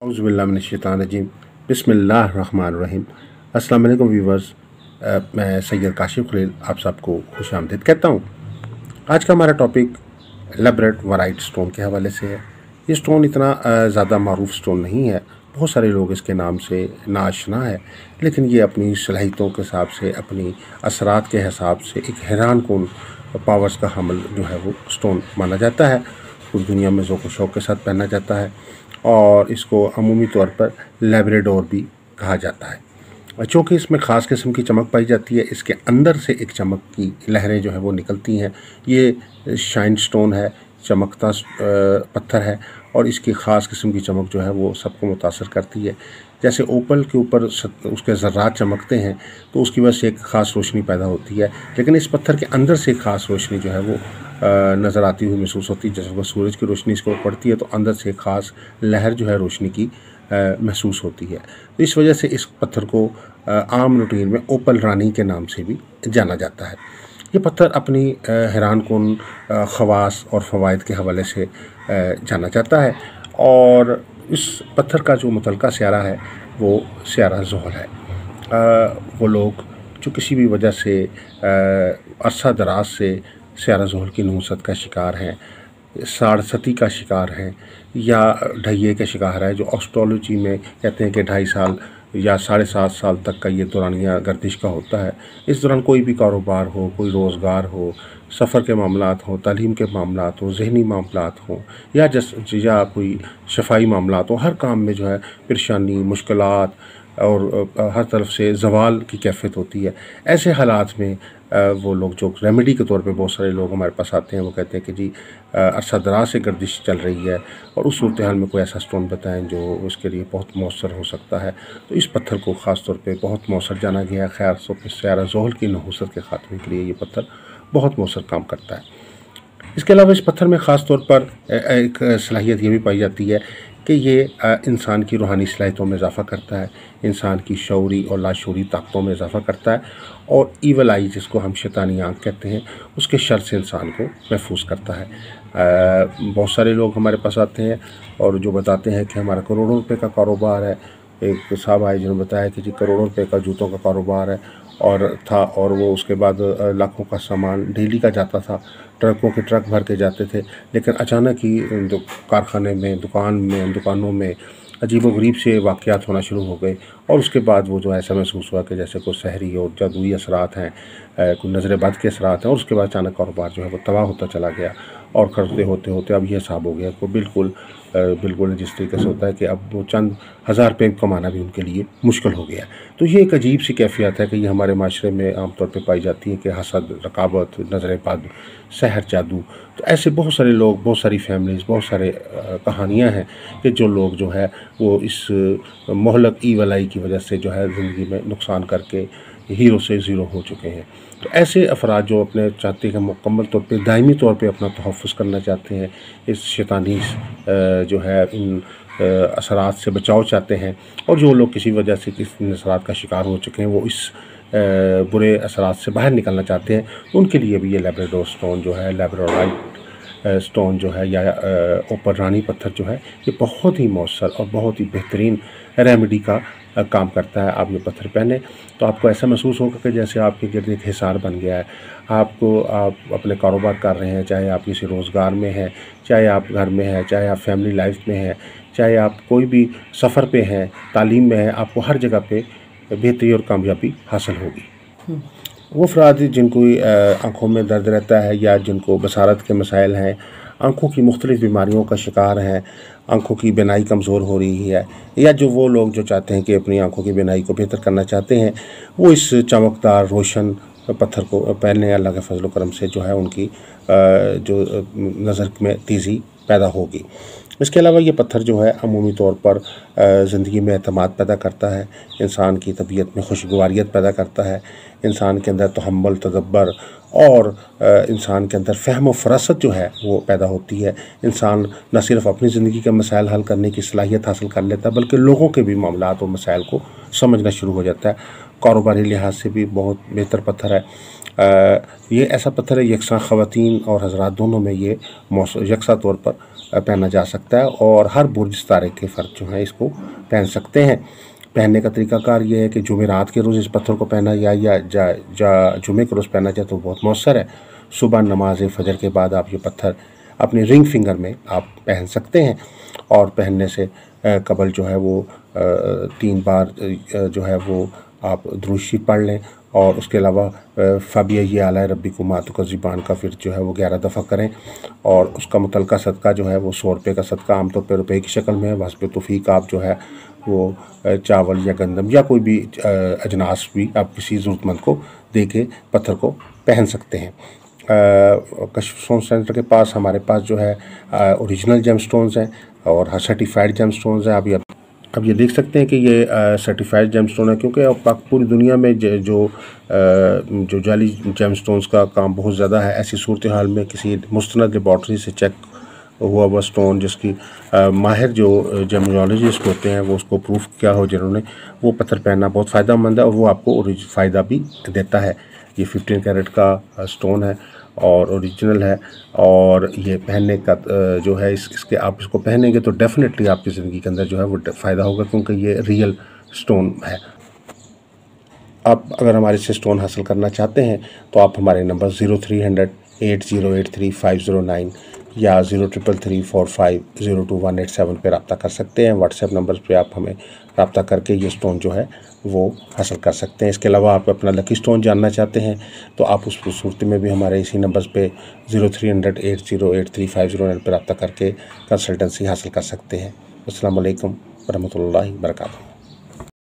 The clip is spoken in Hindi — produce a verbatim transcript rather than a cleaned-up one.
औज़ुबिल्लाहिमिनश्शैतानिर्रजीम बिस्मिल्लाहिर्रहमानिर्रहीम। अस्सलाम वालेकुम व्यूवर्स, मैं सैयद काशिफ खलील आप सबको खुश आमदीद कहता हूँ। आज का हमारा टॉपिक लैब्रेट वराइट स्टोन के हवाले से है। ये स्टोन इतना ज़्यादा मारूफ स्टोन नहीं है, बहुत सारे लोग इसके नाम से नाआशना है, लेकिन ये अपनी सलाहियतों के हिसाब से, अपनी असरात के हिसाब से एक हैरान कुन पावर्स का हमल जो है वो स्टोन माना जाता है। पूरी दुनिया में ज़ौक़ शौक़ के साथ पहना जाता है और इसको अमूमी तौर पर लैब्राडोर भी कहा जाता है। चूँकि इसमें ख़ास किस्म की चमक पाई जाती है, इसके अंदर से एक चमक की लहरें जो है वो निकलती हैं। ये शाइन स्टोन है, चमकता पत्थर है और इसकी ख़ास किस्म की चमक जो है वो सबको मुतासर करती है। जैसे ओपल के ऊपर उसके ज़र्रात चमकते हैं तो उसकी वजह से एक ख़ास रोशनी पैदा होती है, लेकिन इस पत्थर के अंदर से एक ख़ास रोशनी जो है वो नज़र आती हुई महसूस होती है। जैसे वो सूरज की रोशनी इसको पड़ती है तो अंदर से एक ख़ास लहर जो है रोशनी की महसूस होती है। तो इस वजह से इस पत्थर को आम रूटीन में ओपल रानी के नाम से भी जाना जाता है। ये पत्थर अपनी हैरान कुन ख़वास और फ़वाइद के हवाले से जाना जाता है और इस पत्थर का जो मुतलका स्यारा है वो स्यारा ज़ोहल है। आ, वो लोग जो किसी भी वजह से अरसा दराज से स्यारा ज़ोहल की नहुसत का शिकार हैं, साड़सती का शिकार हैं या ढैये के शिकार है, जो एस्ट्रोलॉजी में कहते हैं कि ढाई साल या साढ़े सात साल तक का ये दौरानिया गर्दिश का होता है। इस दौरान कोई भी कारोबार हो, कोई रोज़गार हो, सफ़र के मामलात हों, तालीम के मामलात हों, ज़हनी मामलात हों या जस या कोई शफ़ाई मामलात हों, हर काम में जो है परेशानी, मुश्किलात और हर तरफ से ज़वाल की कैफ़ियत होती है। ऐसे हालात में वो लोग जो रेमेडी के तौर पे बहुत सारे लोग हमारे पास आते हैं, वो कहते हैं कि जी अरसा दराज से गर्दिश चल रही है और उस सूरत हाल में कोई ऐसा स्टोन बताएं जो उसके लिए बहुत मौसर हो सकता है। तो इस पत्थर को ख़ास तौर पे बहुत मौसर जाना गया है। ख़ैर सो स्यारा ज़ोहल की नहुसत के ख़ात्मे के लिए ये पत्थर बहुत मौसर काम करता है। इसके अलावा इस पत्थर में ख़ास तौर पर एक सलाहियत ये भी पाई जाती है कि ये इंसान की रूहानी सलाहियतों में इजाफ़ा करता है, इंसान की शऊरी और लाशूरी ताकतों में इजाफ़ा करता है और ईवल आई जिसको हम शैतानी आँख कहते हैं उसके शर से इंसान को महफूज करता है। आ, बहुत सारे लोग हमारे पास आते हैं और जो बताते हैं कि हमारा करोड़ों रुपए का कारोबार है। एक साहब आए जिन्होंने बताया कि जी करोड़ों रुपए का जूतों का कारोबार है और था और वो उसके बाद लाखों का सामान डेली का जाता था, ट्रकों के ट्रक भर के जाते थे, लेकिन अचानक ही कारखाने में, दुकान में, दुकानों में अजीबोगरीब से वाक़यात होना शुरू हो गए और उसके बाद वो जो ऐसा महसूस हुआ कि जैसे कोई सहरी और जादुई असरात हैं, कोई नज़र बद के असरात हैं और उसके बाद अचानक कारोबार जो है वो तबाह होता चला गया और करते होते होते अब ये हिसाब हो गया को बिल्कुल बिल्कुल जिस तरीके से होता है कि अब वो चंद हज़ार रुपये कमाना भी उनके लिए मुश्किल हो गया। तो ये एक अजीब सी कैफियत है कि ये हमारे माशरे में आमतौर पर पाई जाती है कि हसद, रकाबत, नज़र बद, सहर, जादू। तो ऐसे बहुत सारे लोग, बहुत सारी फैमिलीज़, बहुत सारे कहानियाँ हैं कि जो लोग जो है वो इस मोहलक ईवल आई की वजह से जो है ज़िंदगी में नुकसान करके हीरो से ज़ीरो हो चुके हैं। तो ऐसे अफराद जो अपने चाहते हैं मुकम्मल तौर पे दायमी तौर पे अपना तहफ़्फ़ुज़ करना चाहते हैं, इस शैतानी जो है इन असरात से बचाव चाहते हैं और जो लोग किसी वजह से किसी असरात का शिकार हो चुके हैं वो इस बुरे असरात से बाहर निकलना चाहते हैं, तो उनके लिए भी ये लैब्राडोर स्टोन जो है, लैब्राडोराइट स्टोन जो है या ओपल रानी पत्थर जो है ये बहुत ही मौसर और बहुत ही बेहतरीन रेमेडी का काम करता है। आप ये पत्थर पहने तो आपको ऐसा महसूस होगा कि जैसे आपके गिर्द एक हिसार बन गया है। आपको आप अपने कारोबार कर रहे हैं, चाहे आप किसी रोज़गार में हैं, चाहे आप घर में हैं, चाहे आप फैमिली लाइफ में हैं, चाहे आप कोई भी सफ़र पे हैं, तालीम में हैं, आपको हर जगह पे बेहतरी और कामयाबी हासिल होगी। वो अफराद जिनको आँखों में दर्द रहता है या जिनको बसारत के मसाइल हैं, आँखों की मुख्तलिफ़ बीमारियों का शिकार हैं, आँखों की बिनाई कमज़ोर हो रही है या जो वो लोग जो चाहते हैं कि अपनी आँखों की बिनाई को बेहतर करना चाहते हैं, वो इस चमकदार रोशन पत्थर को पहनने अल्लाह के फजल करम से जो है उनकी जो नज़र में तेज़ी पैदा होगी। इसके अलावा ये पत्थर जो है अमूमी तौर पर ज़िंदगी में एतमाद पैदा करता है, इंसान की तबीयत में खुशगवारियत पैदा करता है, इंसान के अंदर तहम्मुल, तदब्बर और इंसान के अंदर फ़हम व फ़रासत जो है वो पैदा होती है। इंसान न सिर्फ़ अपनी ज़िंदगी के मसाइल हल करने की सलाहियत हासिल कर लेता है बल्कि लोगों के भी मामलात और मसाइल को समझना शुरू हो जाता है। कारोबारी लिहाज से भी बहुत बेहतर पत्थर है। आ, ये ऐसा पत्थर है यकसा ख़वातीन और हज़रात दोनों में ये यकसा तौर पर पहना जा सकता है और हर बुर्ज सितारे के फ़र्द जो हैं इसको पहन सकते हैं। पहनने का तरीक़ाकार ये है कि जुमेरात के रोज़ इस पत्थर को पहना या या जा, जा जुमे के रोज़ पहना जाए तो बहुत मौसर है। सुबह नमाज फ़जर के बाद आप ये पत्थर अपनी रिंग फिंगर में आप पहन सकते हैं और पहनने से कबल जो है वो तीन बार जो है वो आप दुरूद शरीफ पढ़ लें और उसके अलावा फ़बिया ये आला रब्बी को मातु का ज़िबान का फिर जो है वो ग्यारह दफ़ा करें और उसका मुतलका सदका जो है वो सौ रुपये का सदका आमतौर पर रुपये की शक्ल में है। वस्ब तौफ़ीक आप जो है वो चावल या गंदम या कोई भी अजनास भी आप किसी ज़रूरतमंद को दे के पत्थर को पहन सकते हैं। कशिफ स्टोन सेंटर के पास हमारे पास जो है ओरिजिनल जेम स्टोन्स हैं और सर्टिफाइड जेम स्टोन्स हैं। अभी अब ये देख सकते हैं कि ये सर्टिफाइड जेम स्टोन है, क्योंकि अब पूरी दुनिया में जो जो जाली जेम स्टोन्स का काम बहुत ज़्यादा है। ऐसी सूरत हाल में किसी मुस्तनद लेबॉर्ट्री से चेक हुआ हुआ स्टोन जिसकी माहिर जो जेमोलॉजिस्ट होते हैं वो उसको प्रूफ किया हो जिन्होंने, वो पत्थर पहनना बहुत फ़ायदा मंद है और वो आपको फ़ायदा भी देता है। ये फिफ्टीन कैरेट का स्टोन है और ओरिजिनल है और ये पहनने का जो है इस इसके आप इसको पहनेंगे तो डेफिनेटली आपकी ज़िंदगी के अंदर जो है वो फ़ायदा होगा, क्योंकि ये रियल स्टोन है। आप अगर हमारे से स्टोन हासिल करना चाहते हैं तो आप हमारे number zero three hundred eight zero eight three five zero nine या zero triple three four five zero two one eight seven पर रब्ता कर सकते हैं। व्हाट्सएप नंबर पे आप हमें रब्ता करके ये स्टोन जो है वो हासिल कर सकते हैं। इसके अलावा आप अपना लकी स्टोन जानना चाहते हैं तो आप उस सूरत में भी हमारे इसी नंबर पे zero three hundred eight zero eight three five zero nine पर रब्ता करके कंसल्टेंसी हासिल कर सकते हैं। अस्सलाम वालेकुम वरहमतुल्लाहि वबरकातुहू।